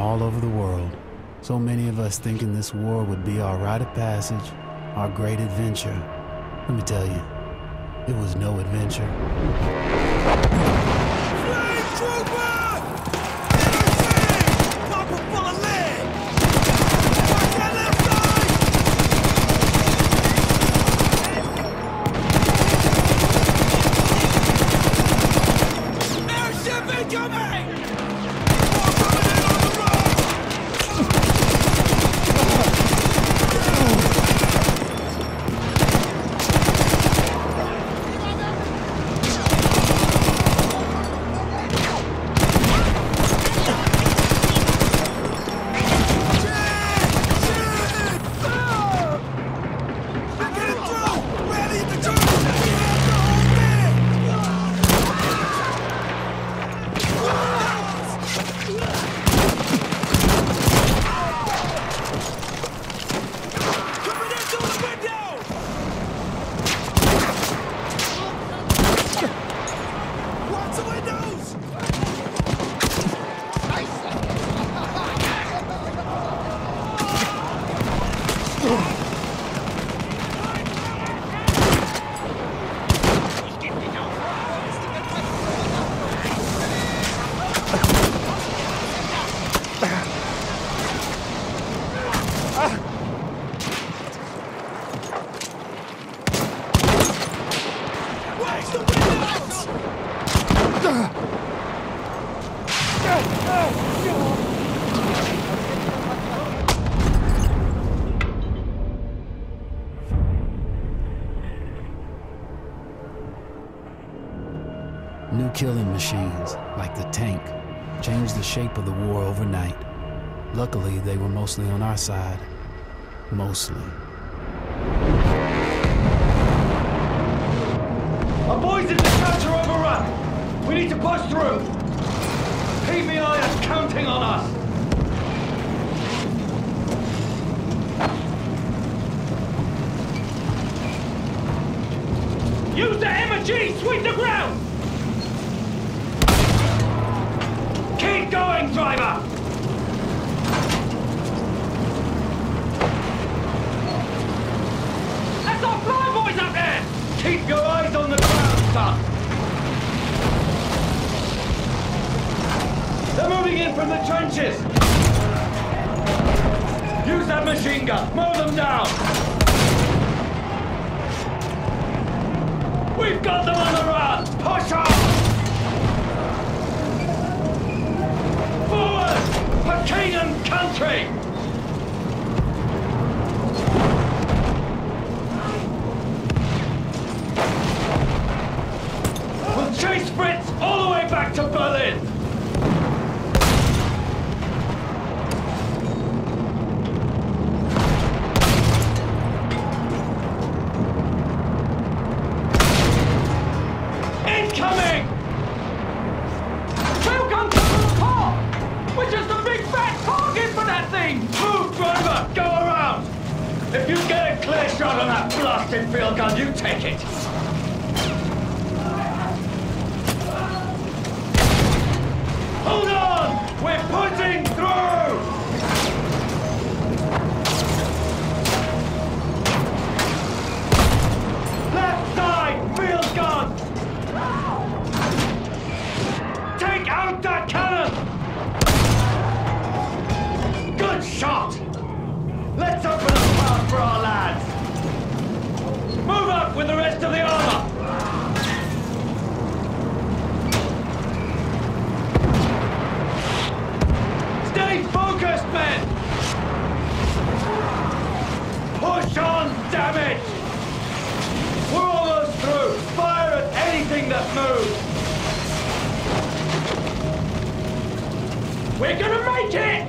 all over the world. So many of us thinking this war would be our rite of passage, our great adventure. Let me tell you, it was no adventure. Flame trooper! Pop a full of lead! Watch that left side! Airship incoming! More coming in on the road! New killing machines, like the tank, changed the shape of the war overnight. Luckily, they were mostly on our side. Mostly. Our boys in the church are overrun! We need to push through! PBI is counting on us! Use the MG! Sweep the ground! Keep going, driver! That's our fly boys up there! Keep your eyes on the ground, son! They're moving in from the trenches! Use that machine gun! Mow them down! We've got them on the run! Push on! Forward! For king and country! We'll chase Fritz all the way back to Berlin! Incoming! Trail gun to the car! We're just a big fat target for that thing! Move, driver! Go around! If you get a clear shot on that blasted field gun, you take it! Hold on! We're pushing through! Left side! Field gun! Take out that cannon! Good shot! Let's open a path for our lads! Move up with the rest of the armor! Stay focused, men! Push on, damn it! We're almost through! Fire at anything that moves! We're gonna make it!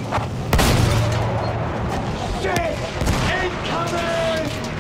Shit! Incoming!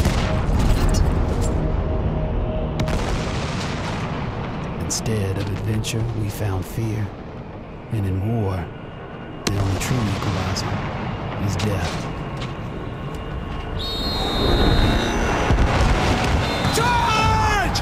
Instead of adventure, we found fear. And in war, the only true equalizer is death. Charge!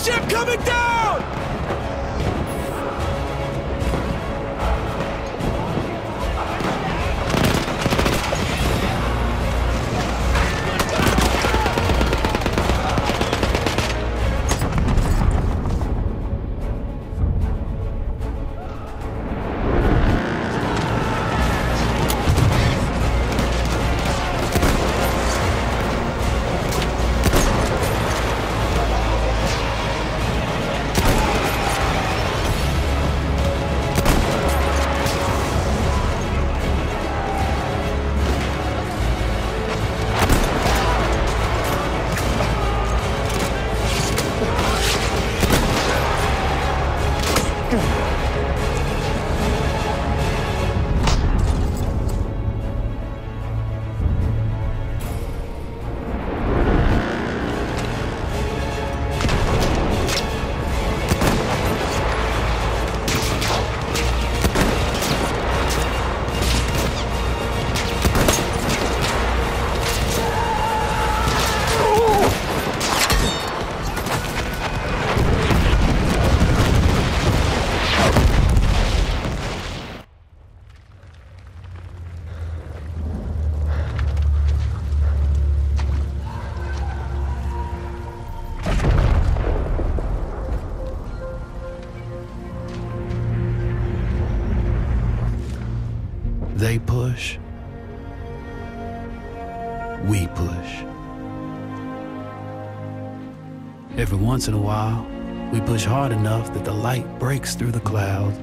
ship coming down! They push, we push. Every once in a while, we push hard enough that the light breaks through the clouds,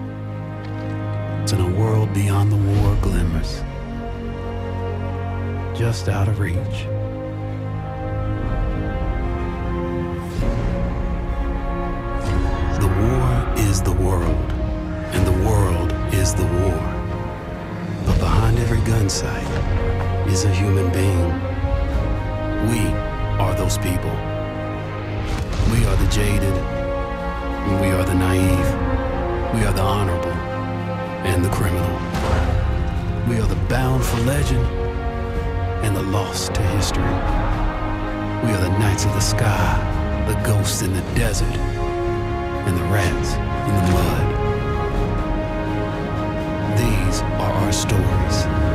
and a world beyond the war glimmers, just out of reach. The war is the world, and the world is the war. But behind every gun sight is a human being. We are those people. We are the jaded, and we are the naive. We are the honorable and the criminal. We are the bound for legend and the lost to history. We are the knights of the sky, the ghosts in the desert, and the rats in the mud. These are our stories.